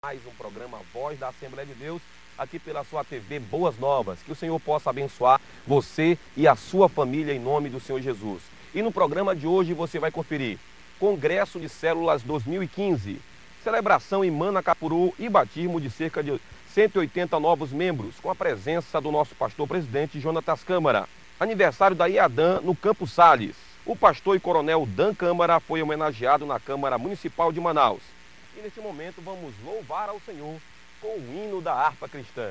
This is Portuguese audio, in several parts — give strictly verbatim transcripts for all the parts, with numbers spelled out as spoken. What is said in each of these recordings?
Mais um programa Voz da Assembleia de Deus, aqui pela sua T V Boas Novas. Que o Senhor possa abençoar você e a sua família em nome do Senhor Jesus. E no programa de hoje você vai conferir Congresso de Células dois mil e quinze, celebração em Manacapuru e batismo de cerca de cento e oitenta novos membros, com a presença do nosso pastor-presidente Jonatas Câmara. Aniversário da IADAN no Campo Salles. O pastor e coronel Dan Câmara foi homenageado na Câmara Municipal de Manaus. E nesse momento vamos louvar ao Senhor com o hino da harpa cristã.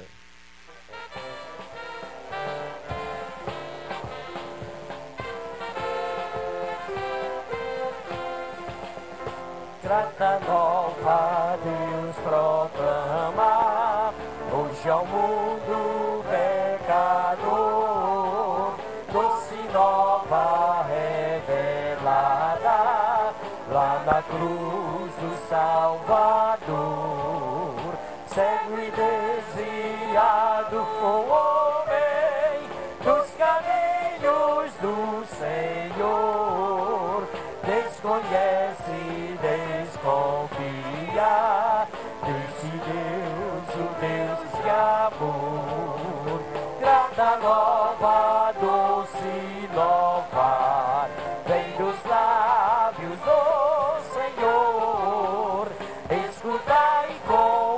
Trata nova Deus proclama, hoje ao mundo pecador, doce nova revelada, lá na cruz do Salvador, cego e desviado o homem dos caminhos do Senhor, desconhece e desconfia deste Deus, o Deus de amor, grada nova, doce nova, vem dos lábios do Senhor, escutai com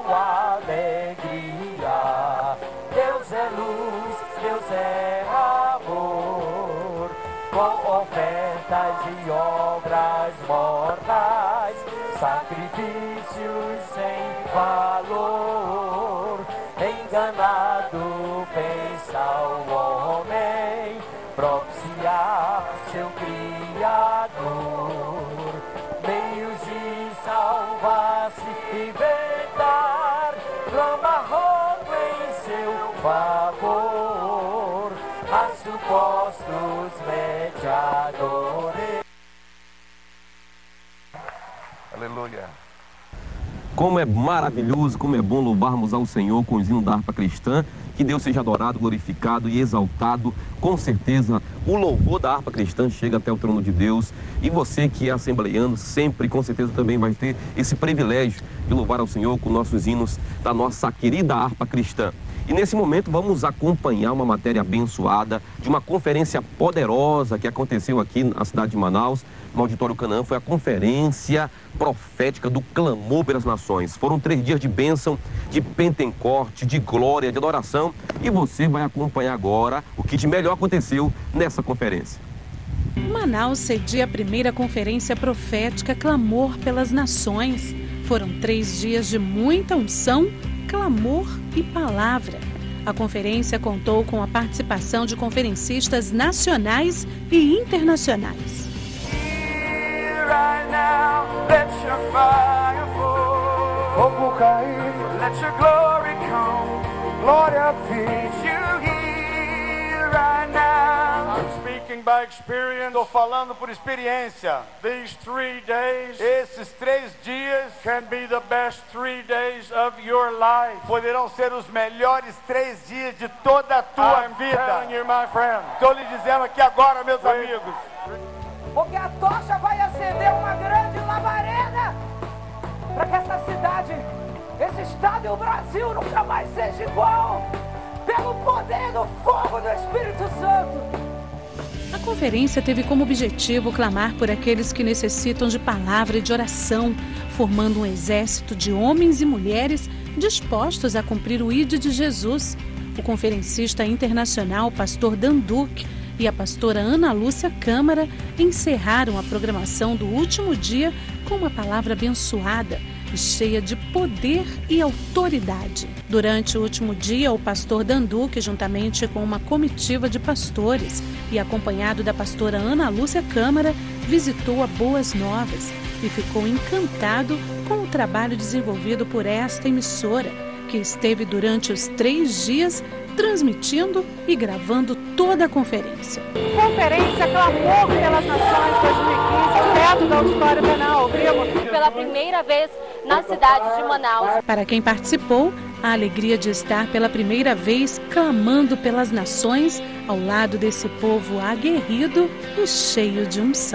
alegria, Deus é luz, Deus é amor, com ofertas e obras mortais, sacrifícios sem valor, enganado pensa o homem, propiciar seu Criador, meios de salvar-se e inventar, clama rogo em seu favor, a supostos mediadores. Aleluia. Como é maravilhoso, como é bom louvarmos ao Senhor com os hinos da harpa cristã. Que Deus seja adorado, glorificado e exaltado. Com certeza, o louvor da harpa cristã chega até o trono de Deus. E você que é assembleiano, sempre, com certeza, também vai ter esse privilégio de louvar ao Senhor com nossos hinos da nossa querida harpa cristã. E nesse momento vamos acompanhar uma matéria abençoada de uma conferência poderosa que aconteceu aqui na cidade de Manaus, no Auditório Canaã. Foi a conferência profética do clamor pelas nações. Foram três dias de bênção, de Pentecoste, de glória, de adoração. E você vai acompanhar agora o que de melhor aconteceu nessa conferência. Manaus cedia a primeira conferência profética Clamor pelas Nações. Foram três dias de muita unção, clamor e palavra. A conferência contou com a participação de conferencistas nacionais e internacionais. Right now, let your fire fall. Fogo cair, let your glory come. Glória vir. You here right now. I'm speaking by experience. Estou falando por experiência. These three days, esses três dias, can be the best three days of your life. Poderão ser os melhores três dias de toda a tua I'm vida. Telling you, my friend. Estou lhe dizendo aqui agora, meus Wait. amigos. Porque a tocha vai acender uma grande labareda para que essa cidade, esse estado e o Brasil nunca mais seja igual, pelo poder do fogo do Espírito Santo. A conferência teve como objetivo clamar por aqueles que necessitam de palavra e de oração, formando um exército de homens e mulheres dispostos a cumprir o ídolo de Jesus. O conferencista internacional, pastor Dan Duque, e a pastora Ana Lúcia Câmara encerraram a programação do último dia com uma palavra abençoada e cheia de poder e autoridade. Durante o último dia, o pastor Dan Duque, juntamente com uma comitiva de pastores e acompanhado da pastora Ana Lúcia Câmara, visitou a Boas Novas e ficou encantado com o trabalho desenvolvido por esta emissora, que esteve durante os três dias transmitindo e gravando toda a conferência. Conferência Clamor pelas Nações dois mil e quinze, direto do Auditório Canaã, ao vivo. Pela primeira vez na cidade de Manaus. Para quem participou, a alegria de estar pela primeira vez clamando pelas nações ao lado desse povo aguerrido e cheio de unção.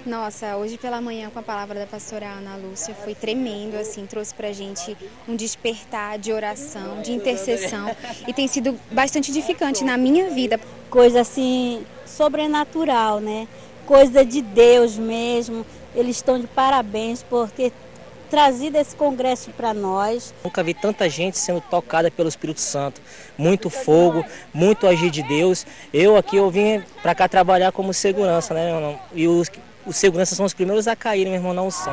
Nossa, hoje pela manhã com a palavra da pastora Ana Lúcia foi tremendo, assim, trouxe pra gente um despertar de oração, de intercessão e tem sido bastante edificante na minha vida. Coisa assim, sobrenatural, né? Coisa de Deus mesmo. Eles estão de parabéns por ter trazido esse congresso para nós. Nunca vi tanta gente sendo tocada pelo Espírito Santo. Muito fogo, muito agir de Deus. Eu aqui eu vim para cá trabalhar como segurança, né, meu irmão? E os, os seguranças são os primeiros a caírem, meu irmão, na unção.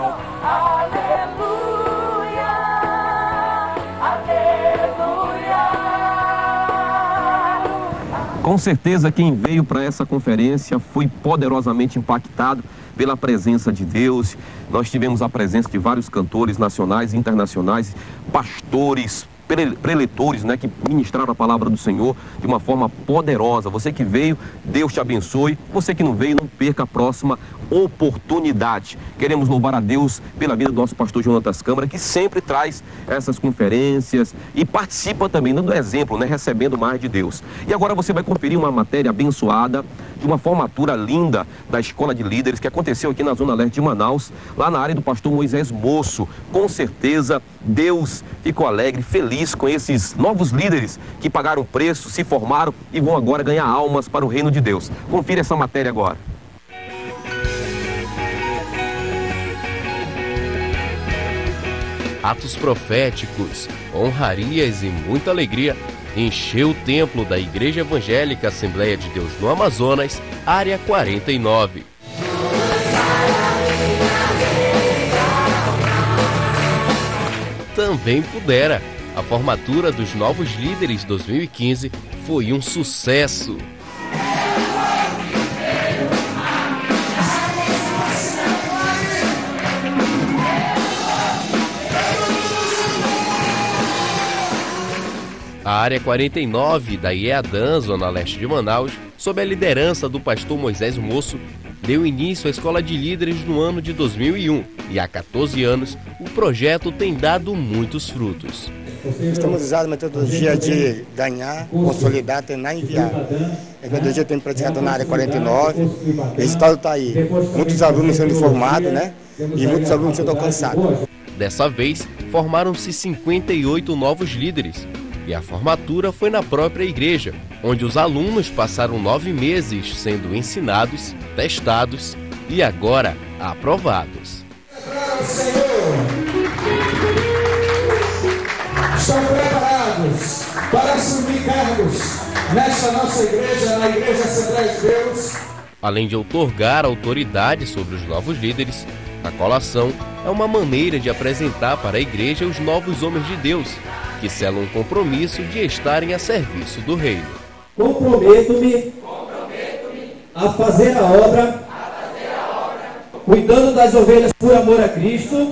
Aleluia, aleluia. Com certeza quem veio para essa conferência foi poderosamente impactado pela presença de Deus. Nós tivemos a presença de vários cantores nacionais e internacionais, pastores, preletores, né, que ministraram a palavra do Senhor de uma forma poderosa. Você que veio, Deus te abençoe. Você que não veio, não perca a próxima oportunidade. Queremos louvar a Deus pela vida do nosso pastor Jonatas Câmara, que sempre traz essas conferências e participa também, dando exemplo, né, recebendo mais de Deus. E agora você vai conferir uma matéria abençoada de uma formatura linda da Escola de Líderes que aconteceu aqui na Zona Leste de Manaus, lá na área do pastor Moisés Moço. Com certeza, Deus ficou alegre, feliz com esses novos líderes que pagaram o preço, se formaram e vão agora ganhar almas para o reino de Deus. Confira essa matéria agora. Atos proféticos, honrarias e muita alegria encheu o templo da Igreja Evangélica Assembleia de Deus no Amazonas, área quarenta e nove. Também pudera. A formatura dos novos líderes dois mil e quinze foi um sucesso. A área quarenta e nove da IEADAN, Zona Leste de Manaus, sob a liderança do pastor Moisés Moço, deu início à Escola de Líderes no ano de dois mil e um e há quatorze anos o projeto tem dado muitos frutos. Estamos usando a metodologia de ganhar, consolidar, treinar e enviar. A metodologia tem praticado na área quarenta e nove, o resultado está aí. Muitos alunos sendo formados, né? E muitos alunos sendo alcançados. Dessa vez, formaram-se cinquenta e oito novos líderes. E a formatura foi na própria igreja, onde os alunos passaram nove meses sendo ensinados, testados e agora aprovados. Senhor, estão preparados para assumir cargos nesta nossa igreja, na Igreja Assembleia de Deus. Além de outorgar autoridade sobre os novos líderes, a colação é uma maneira de apresentar para a igreja os novos homens de Deus, que selam um compromisso de estarem a serviço do reino. Comprometo-me a fazer a obra, cuidando das ovelhas por amor a Cristo.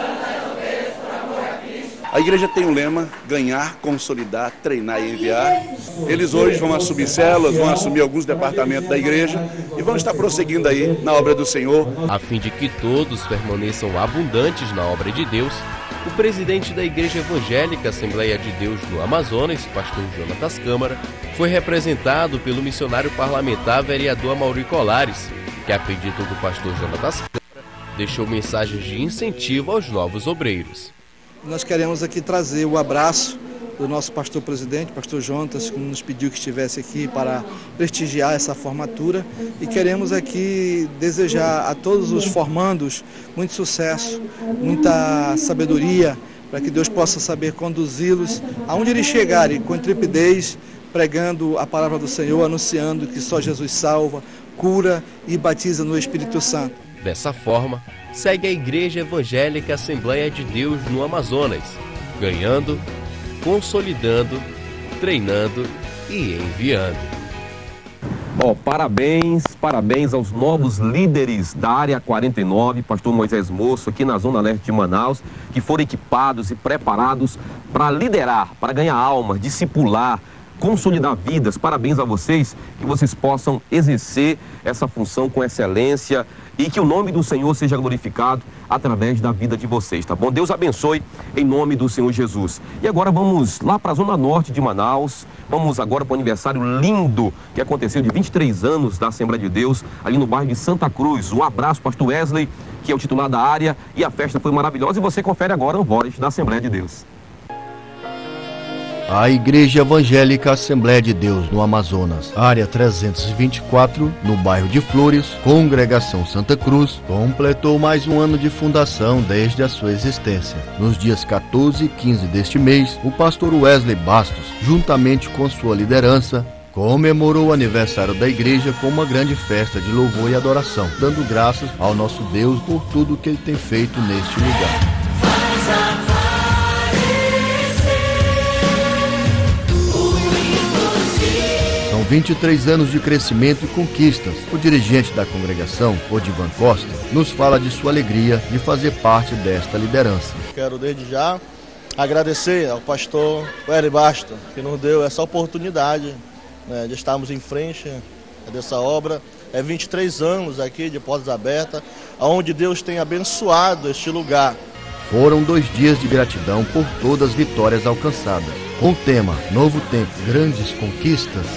A igreja tem um lema: ganhar, consolidar, treinar e enviar. Eles hoje vão assumir células, vão assumir alguns departamentos da igreja e vão estar prosseguindo aí na obra do Senhor. A fim de que todos permaneçam abundantes na obra de Deus, o presidente da Igreja Evangélica Assembleia de Deus no Amazonas, pastor Jonatas Câmara, foi representado pelo missionário parlamentar vereador Amaury Colares, que, a pedido do pastor Jonatas Câmara, deixou mensagens de incentivo aos novos obreiros. Nós queremos aqui trazer o abraço do nosso pastor presidente, pastor Jonatas, que nos pediu que estivesse aqui para prestigiar essa formatura, e queremos aqui desejar a todos os formandos muito sucesso, muita sabedoria, para que Deus possa saber conduzi-los aonde eles chegarem, com intrepidez, pregando a palavra do Senhor, anunciando que só Jesus salva, cura e batiza no Espírito Santo. Dessa forma, segue a Igreja Evangélica Assembleia de Deus no Amazonas, ganhando, consolidando, treinando e enviando. Ó, oh, parabéns, parabéns aos novos líderes da área quarenta e nove, pastor Moisés Moço, aqui na Zona Leste de Manaus, que foram equipados e preparados para liderar, para ganhar almas, discipular, consolidar vidas. Parabéns a vocês, que vocês possam exercer essa função com excelência e que o nome do Senhor seja glorificado através da vida de vocês, tá bom? Deus abençoe em nome do Senhor Jesus. E agora vamos lá para a zona norte de Manaus. Vamos agora para o aniversário lindo que aconteceu de vinte e três anos da Assembleia de Deus, ali no bairro de Santa Cruz. Um abraço, pastor Wesley, que é o titular da área, e a festa foi maravilhosa. E você confere agora o Voz da Assembleia de Deus. A Igreja Evangélica Assembleia de Deus no Amazonas, área trezentos e vinte e quatro, no bairro de Flores, Congregação Santa Cruz, completou mais um ano de fundação desde a sua existência. Nos dias quatorze e quinze deste mês, o pastor Wesley Bastos, juntamente com sua liderança, comemorou o aniversário da igreja com uma grande festa de louvor e adoração, dando graças ao nosso Deus por tudo que ele tem feito neste lugar. São vinte e três anos de crescimento e conquistas. O dirigente da congregação, Odivan Costa, nos fala de sua alegria de fazer parte desta liderança. Quero desde já agradecer ao pastor Wesley Bastos, que nos deu essa oportunidade, né, de estarmos em frente dessa obra. É vinte e três anos aqui de portas abertas, onde Deus tem abençoado este lugar. Foram dois dias de gratidão por todas as vitórias alcançadas. Com o tema Novo Tempo, Grandes Conquistas.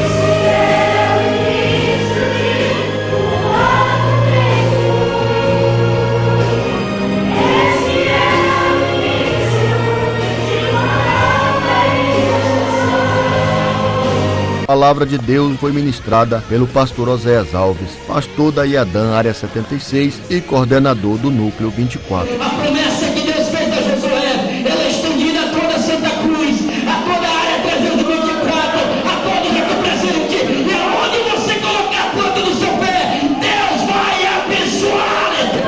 A palavra de Deus foi ministrada pelo pastor Oséias Alves, pastor da IADAN Área setenta e seis e coordenador do Núcleo vinte e quatro. A promessa que Deus fez a Josué, ela é estendida a toda Santa Cruz, a toda a Área trezentos e vinte e quatro, a todos aqui presentes. E aonde você colocar a planta do seu pé, Deus vai abençoar esse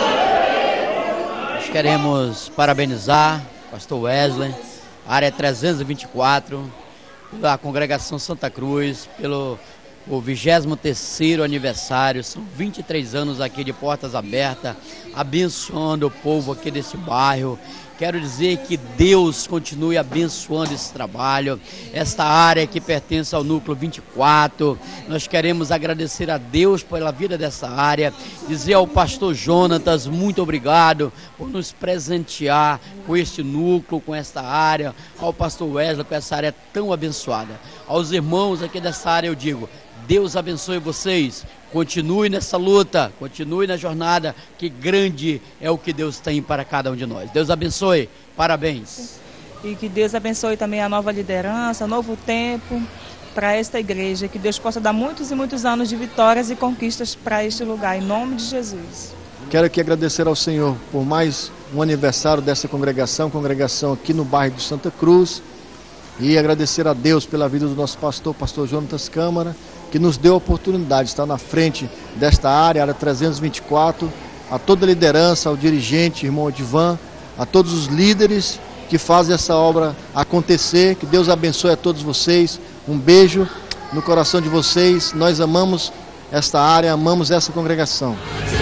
lugar. Nós queremos parabenizar o pastor Wesley, Área trezentos e vinte e quatro, da Congregação Santa Cruz, pelo o vigésimo terceiro aniversário. São vinte e três anos aqui de portas abertas, abençoando o povo aqui desse bairro. Quero dizer que Deus continue abençoando esse trabalho, esta área que pertence ao Núcleo vinte e quatro. Nós queremos agradecer a Deus pela vida dessa área, dizer ao pastor Jonatas, muito obrigado por nos presentear com este núcleo, com esta área, ao pastor Wesley, com essa área tão abençoada. Aos irmãos aqui dessa área eu digo, Deus abençoe vocês, continue nessa luta, continue na jornada, que grande é o que Deus tem para cada um de nós. Deus abençoe, parabéns. E que Deus abençoe também a nova liderança, novo tempo para esta igreja, que Deus possa dar muitos e muitos anos de vitórias e conquistas para este lugar, em nome de Jesus. Quero aqui agradecer ao Senhor por mais um aniversário dessa congregação, congregação aqui no bairro de Santa Cruz, e agradecer a Deus pela vida do nosso pastor, pastor Jonatas Câmara, que nos deu a oportunidade de estar na frente desta área, área trezentos e vinte e quatro, a toda a liderança, ao dirigente, irmão Odivan, a todos os líderes que fazem essa obra acontecer. Que Deus abençoe a todos vocês. Um beijo no coração de vocês. Nós amamos esta área, amamos essa congregação.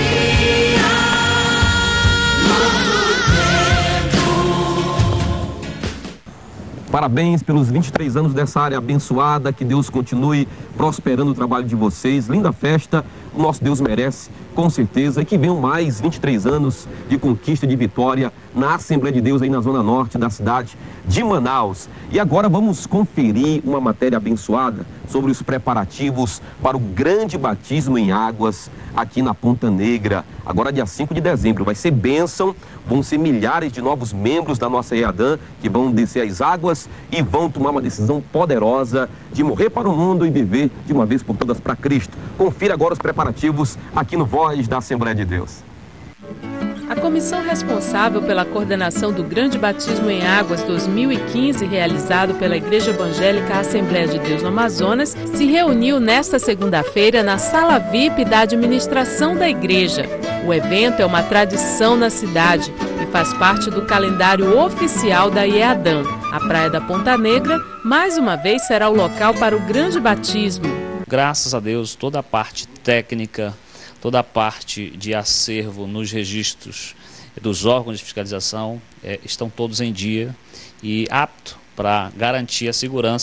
Parabéns pelos vinte e três anos dessa área abençoada, que Deus continue prosperando o trabalho de vocês. Linda festa, o nosso Deus merece, com certeza, e que venham mais vinte e três anos de conquista e de vitória na Assembleia de Deus aí na zona norte da cidade de Manaus. E agora vamos conferir uma matéria abençoada sobre os preparativos para o grande batismo em águas aqui na Ponta Negra. Agora dia cinco de dezembro, vai ser bênção, vão ser milhares de novos membros da nossa IADAN que vão descer as águas e vão tomar uma decisão poderosa de morrer para o mundo e viver de uma vez por todas para Cristo. Confira agora os preparativos aqui no Voz da Assembleia de Deus. A comissão responsável pela coordenação do Grande Batismo em Águas dois mil e quinze, realizado pela Igreja Evangélica Assembleia de Deus no Amazonas, se reuniu nesta segunda-feira na Sala V I P da administração da igreja. O evento é uma tradição na cidade e faz parte do calendário oficial da IADAN. A Praia da Ponta Negra, mais uma vez, será o local para o Grande Batismo. Graças a Deus, toda a parte técnica, toda a parte de acervo nos registros dos órgãos de fiscalização é, estão todos em dia e apto para garantir a segurança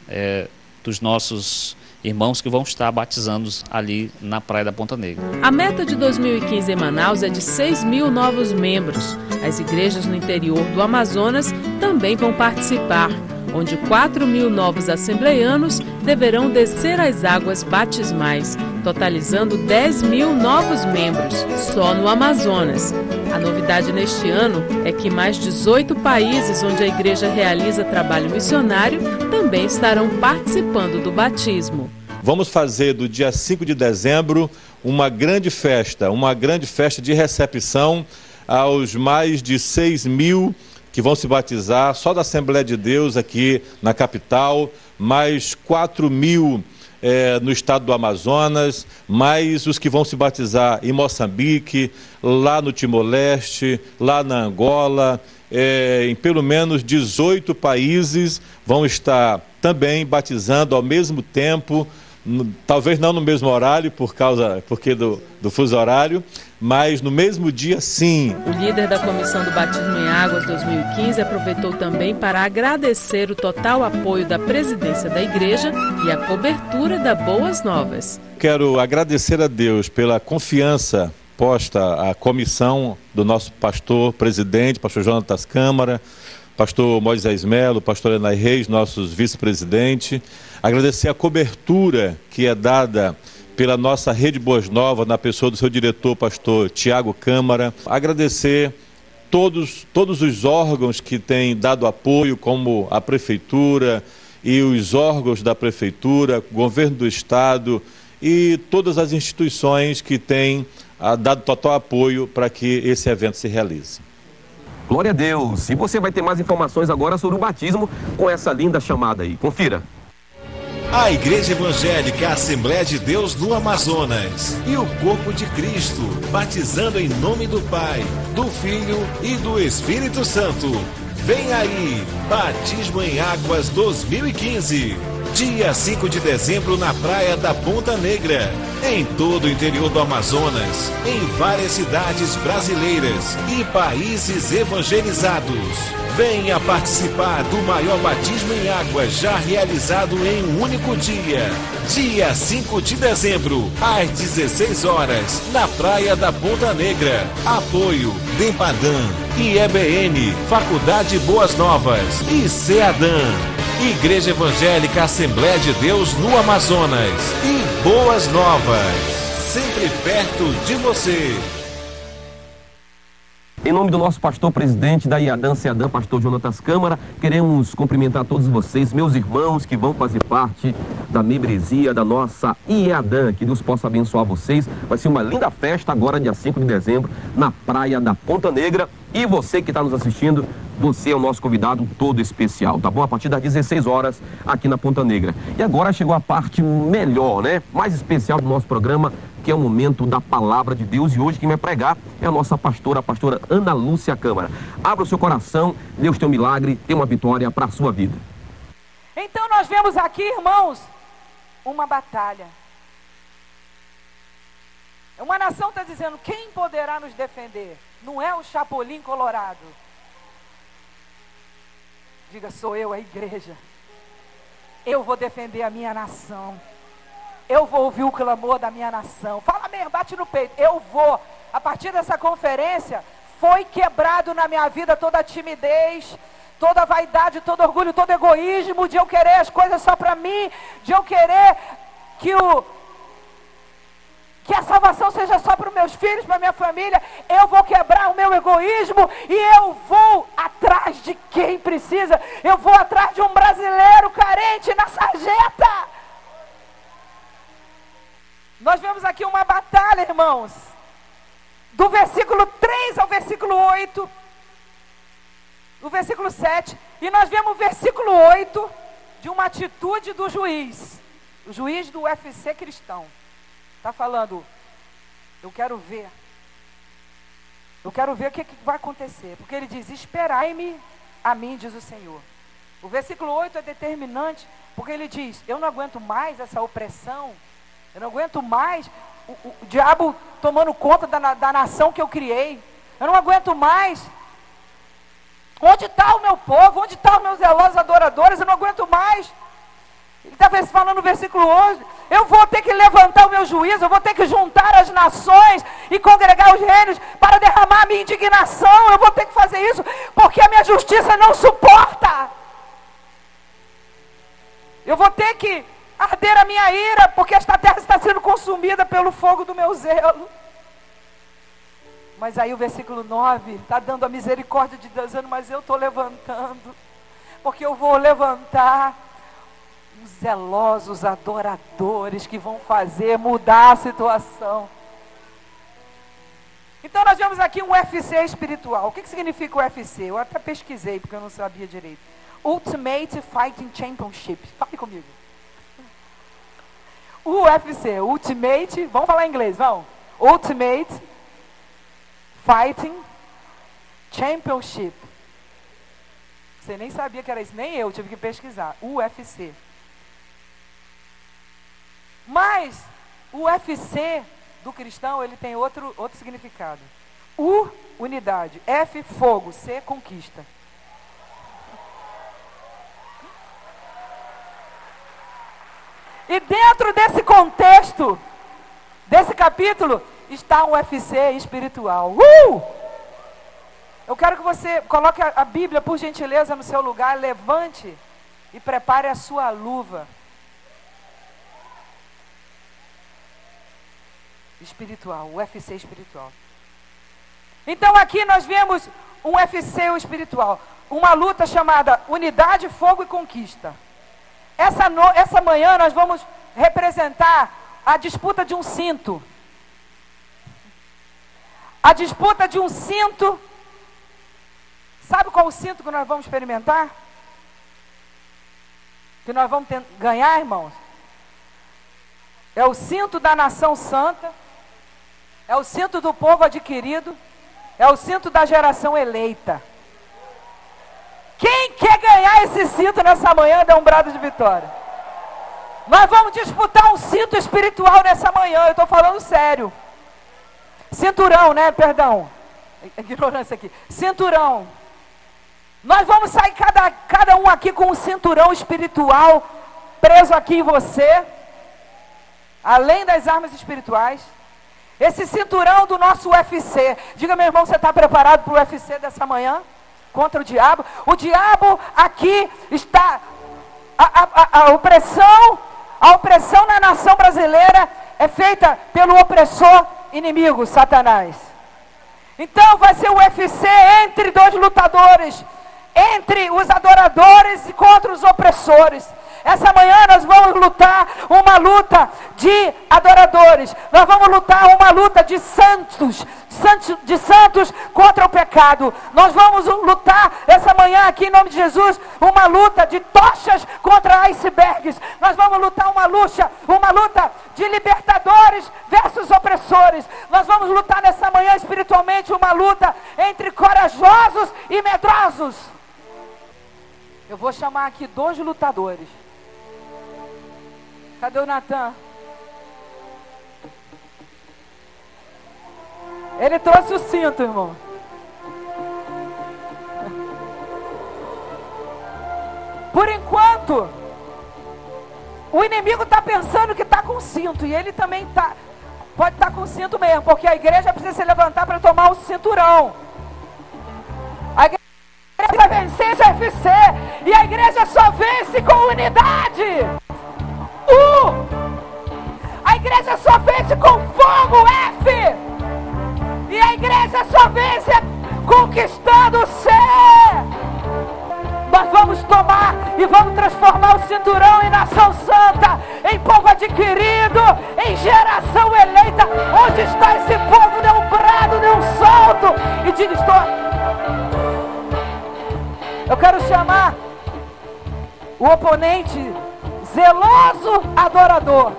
é, dos nossos irmãos que vão estar batizando ali na Praia da Ponta Negra. A meta de dois mil e quinze em Manaus é de seis mil novos membros. As igrejas no interior do Amazonas também vão participar, onde quatro mil novos assembleianos deverão descer as águas batismais, totalizando dez mil novos membros, só no Amazonas. A novidade neste ano é que mais dezoito países onde a igreja realiza trabalho missionário também estarão participando do batismo. Vamos fazer do dia cinco de dezembro uma grande festa, uma grande festa de recepção aos mais de seis mil que vão se batizar, só da Assembleia de Deus aqui na capital, mais quatro mil é, no estado do Amazonas, mais os que vão se batizar em Moçambique, lá no Timor-Leste, lá na Angola, é, em pelo menos dezoito países vão estar também batizando ao mesmo tempo, talvez não no mesmo horário, por causa, porque do, do fuso horário, mas no mesmo dia sim. O líder da Comissão do Batismo em Águas dois mil e quinze aproveitou também para agradecer o total apoio da presidência da igreja e a cobertura da Boas Novas. Quero agradecer a Deus pela confiança posta à comissão do nosso pastor presidente, pastor Jonatas Câmara, pastor Moisés Melo, pastor Enai Reis, nossos vice-presidentes. Agradecer a cobertura que é dada pela nossa Rede Boas Novas, na pessoa do seu diretor, pastor Tiago Câmara. Agradecer todos, todos os órgãos que têm dado apoio, como a Prefeitura e os órgãos da Prefeitura, governo do Estado e todas as instituições que têm ah, dado total apoio para que esse evento se realize. Glória a Deus! E você vai ter mais informações agora sobre o batismo com essa linda chamada aí. Confira! A Igreja Evangélica Assembleia de Deus no Amazonas e o Corpo de Cristo, batizando em nome do Pai, do Filho e do Espírito Santo. Vem aí, Batismo em Águas dois mil e quinze, dia cinco de dezembro na Praia da Ponta Negra, em todo o interior do Amazonas, em várias cidades brasileiras e países evangelizados. Venha participar do maior batismo em águas já realizado em um único dia. Dia cinco de dezembro, às dezesseis horas, na Praia da Ponta Negra. Apoio Dempadan, I E B N, Faculdade Boas Novas e CEADAN. Igreja Evangélica Assembleia de Deus no Amazonas e Boas Novas, sempre perto de você. Em nome do nosso pastor presidente da IADAN, CEADAN, pastor Jonatas Câmara, queremos cumprimentar todos vocês, meus irmãos que vão fazer parte da membresia da nossa IADAN. Que Deus possa abençoar vocês. Vai ser uma linda festa agora, dia cinco de dezembro, na Praia da Ponta Negra. E você que está nos assistindo, você é o nosso convidado todo especial, tá bom? A partir das dezesseis horas, aqui na Ponta Negra. E agora chegou a parte melhor, né? Mais especial do nosso programa, que é o momento da Palavra de Deus. E hoje quem vai pregar é a nossa pastora, a pastora Ana Lúcia Câmara. Abra o seu coração, Deus tem um milagre, tem uma vitória para a sua vida. Então nós vemos aqui, irmãos, uma batalha. Uma nação está dizendo, quem poderá nos defender? Não é o Chapolin Colorado. Diga, sou eu, a igreja. Eu vou defender a minha nação. Eu vou ouvir o clamor da minha nação. Fala mesmo, bate no peito. Eu vou. A partir dessa conferência, foi quebrado na minha vida toda a timidez, toda a vaidade, todo orgulho, todo egoísmo, de eu querer as coisas só para mim, de eu querer que o... que a salvação seja só para os meus filhos, para a minha família. Eu vou quebrar o meu egoísmo e eu vou atrás de quem precisa. Eu vou atrás de um brasileiro carente na sarjeta. Nós vemos aqui uma batalha, irmãos, do versículo três ao versículo oito, do versículo sete, e nós vemos o versículo oito de uma atitude do juiz, o juiz do U F C cristão. Está falando, eu quero ver, eu quero ver o que, que vai acontecer, porque ele diz, esperai-me a mim, diz o Senhor. O versículo oito é determinante, porque ele diz, eu não aguento mais essa opressão, eu não aguento mais o, o, o diabo tomando conta da, da nação que eu criei, eu não aguento mais. Onde está o meu povo? Onde estão os meus zelosos adoradores? Eu não aguento mais. falando no versículo hoje, eu vou ter que levantar o meu juízo, eu vou ter que juntar as nações e congregar os reinos para derramar a minha indignação. Eu vou ter que fazer isso porque a minha justiça não suporta. Eu vou ter que arder a minha ira porque esta terra está sendo consumida pelo fogo do meu zelo. Mas aí o versículo nove está dando a misericórdia de Deus, dizendo, mas eu estou levantando, porque eu vou levantar os zelosos adoradores que vão fazer mudar a situação. Então nós vemos aqui um U F C espiritual. O que, que significa o U F C? Eu até pesquisei, porque eu não sabia direito. Ultimate Fighting Championship. Fale comigo. O U F C, Ultimate, vamos falar em inglês, vamos. Ultimate Fighting Championship. Você nem sabia que era isso, nem eu tive que pesquisar. U F C. Mas o U F C do cristão, ele tem outro, outro significado. U, unidade. F, fogo. C, conquista. E dentro desse contexto, desse capítulo, está um U F C espiritual. Uh! Eu quero que você coloque a, a Bíblia, por gentileza, no seu lugar, levante e prepare a sua luva. Espiritual, o U F C espiritual. Então aqui nós vemos um U F C espiritual, uma luta chamada unidade, fogo e conquista. Essa, no, essa manhã nós vamos representar a disputa de um cinto. A disputa de um cinto. Sabe qual o cinto que nós vamos experimentar? Que nós vamos ter, ganhar, irmãos? É o cinto da nação santa. É o cinto do povo adquirido. É o cinto da geração eleita. Quem quer ganhar esse cinto nessa manhã, dá um brado de vitória. Nós vamos disputar um cinto espiritual nessa manhã, eu estou falando sério. Cinturão, né? Perdão. Ignorância aqui. Cinturão. Nós vamos sair cada, cada um aqui com um cinturão espiritual preso aqui em você. Além das armas espirituais. Esse cinturão do nosso U F C. Diga, meu irmão, você está preparado para o U F C dessa manhã? Contra o diabo. O diabo aqui está. A, a, a opressão, a opressão na nação brasileira é feita pelo opressor inimigo, Satanás. Então vai ser o U F C entre dois lutadores, entre os adoradores e contra os opressores. Essa manhã nós vamos lutar uma luta de adoradores. Nós vamos lutar uma luta de santos, santos, de santos contra o pecado. Nós vamos lutar essa manhã aqui em nome de Jesus uma luta de tochas contra icebergs. Nós vamos lutar uma luta, uma luta de libertadores versus opressores. Nós vamos lutar nessa manhã espiritualmente uma luta entre corajosos e medrosos. Eu vou chamar aqui dois lutadores. Cadê o Natan? Ele trouxe o cinto, irmão. Por enquanto, o inimigo está pensando que está com cinto. E ele também tá, pode estar tá com cinto mesmo. Porque a igreja precisa se levantar para tomar o cinturão. A igreja vai vencer esse U F C. E a igreja só vence com unidade. Uh! A igreja só vence com fogo, F. E a igreja só vence conquistando o C. Nós vamos tomar e vamos transformar o cinturão em nação santa, em povo adquirido, em geração eleita. Onde está esse povo? Dê um brado, dê um salto e diga: estou. Eu quero chamar o oponente zeloso adorador.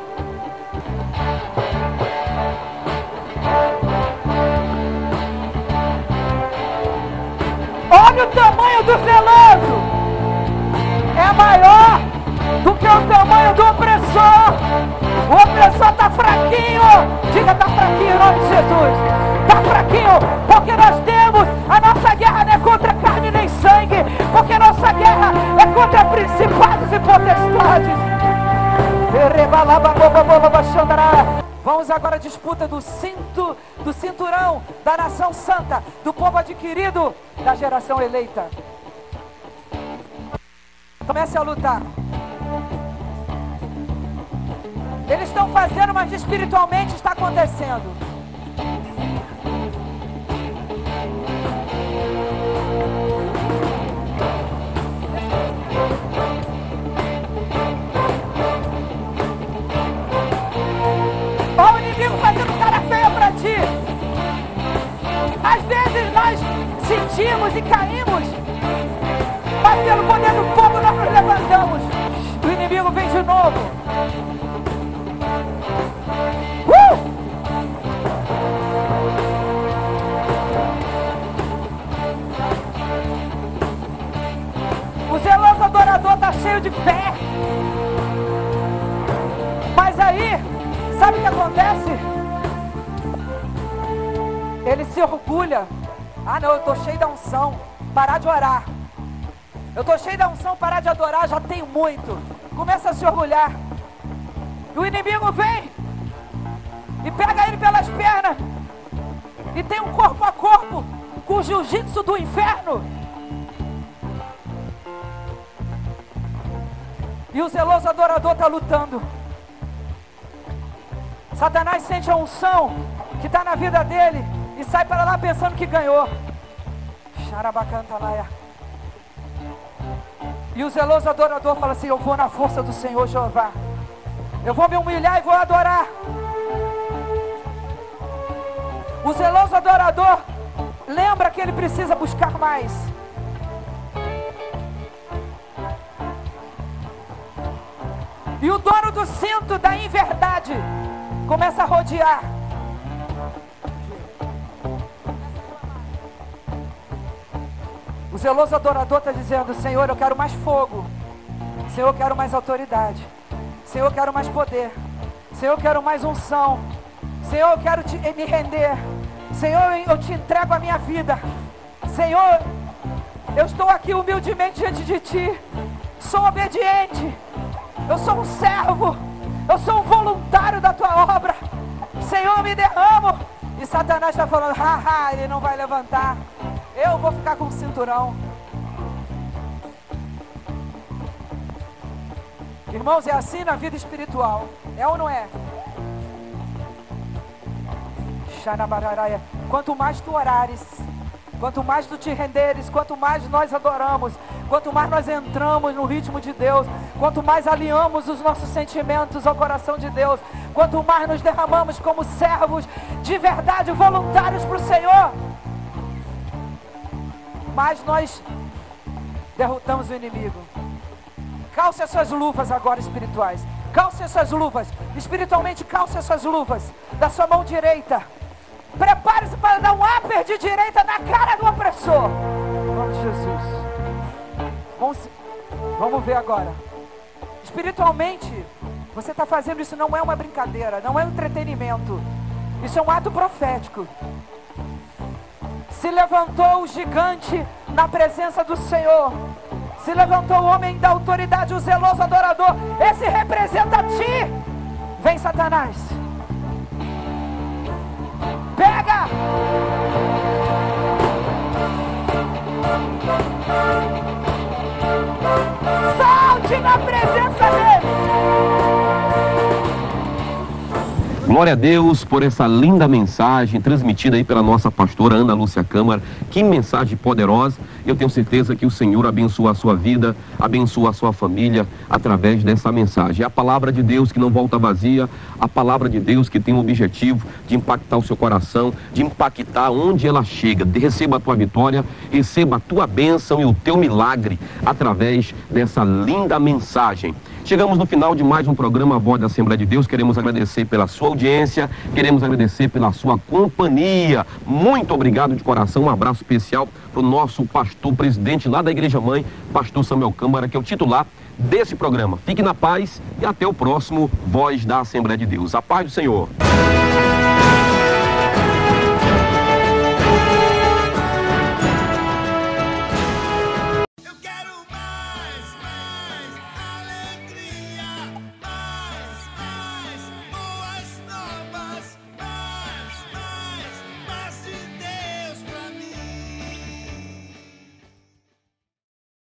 Olha o tamanho do zeloso. É maior do que o tamanho do opressor. O opressor está fraquinho. Diga, está fraquinho em nome de Jesus. Está fraquinho porque nós temos, a nossa guerra não é contra carne nem sangue, porque a nossa guerra é contra principados e potestades. Vamos agora à disputa do cinto, do cinturão da nação santa, do povo adquirido, da geração eleita. Comece a lutar. Eles estão fazendo, mas espiritualmente está acontecendo. Olha o inimigo fazendo cara feia pra ti. Às vezes nós sentimos e caímos, mas pelo poder do fogo nós nos levantamos. O inimigo vem de novo. Uh! O zeloso adorador está cheio de fé. Mas aí, sabe o que acontece? Ele se orgulha. Ah não, eu estou cheio da unção. Parar de orar. Eu estou cheio da unção, parar de adorar, já tenho muito. Começa a se orgulhar. E o inimigo vem e pega ele pelas pernas. E tem um corpo a corpo com o jiu-jitsu do inferno. E o zeloso adorador está lutando. Satanás sente a unção que está na vida dele e sai para lá pensando que ganhou. Xarabacantalaia. E o zeloso adorador fala assim: eu vou na força do Senhor Jeová. Eu vou me humilhar e vou adorar. O zeloso adorador lembra que ele precisa buscar mais. E o dono do cinto da inverdade começa a rodear. O zeloso adorador está dizendo: Senhor, eu quero mais fogo. Senhor, eu quero mais autoridade. Senhor, eu quero mais poder. Senhor, eu quero mais unção. Senhor, eu quero te, me render. Senhor, eu te entrego a minha vida. Senhor, eu estou aqui humildemente diante de Ti. Sou obediente. Eu sou um servo. Eu sou um voluntário da Tua obra. Senhor, me derramo. E Satanás está falando: haha, ele não vai levantar. Eu vou ficar com o cinturão. Irmãos, é assim na vida espiritual. É ou não é? Quanto mais tu orares, quanto mais tu te renderes, quanto mais nós adoramos, quanto mais nós entramos no ritmo de Deus, quanto mais alinhamos os nossos sentimentos ao coração de Deus, quanto mais nos derramamos como servos de verdade, voluntários para o Senhor, mais nós derrotamos o inimigo. Calce as suas luvas agora espirituais. Calce as suas luvas. Espiritualmente, calce as suas luvas da sua mão direita. Prepare-se para dar um upper de direita na cara do opressor. Em nome de Jesus. Vamos, vamos ver agora. Espiritualmente, você está fazendo isso, não é uma brincadeira, não é um entretenimento. Isso é um ato profético. Se levantou o gigante na presença do Senhor. Se levantou o homem da autoridade, o zeloso adorador. Esse representa ti. Vem, Satanás. Pega! Salte na presença dele. Glória a Deus por essa linda mensagem transmitida aí pela nossa pastora Ana Lúcia Câmara. Que mensagem poderosa. Eu tenho certeza que o Senhor abençoa a sua vida, abençoa a sua família através dessa mensagem. É a palavra de Deus que não volta vazia, a palavra de Deus que tem o objetivo de impactar o seu coração, de impactar onde ela chega. Receba a tua vitória, receba a tua bênção e o teu milagre através dessa linda mensagem. Chegamos no final de mais um programa Voz da Assembleia de Deus. Queremos agradecer pela sua audiência, queremos agradecer pela sua companhia. Muito obrigado de coração. Um abraço especial para o nosso pastor presidente lá da Igreja Mãe, pastor Samuel Câmara, que é o titular desse programa. Fique na paz e até o próximo Voz da Assembleia de Deus. A paz do Senhor.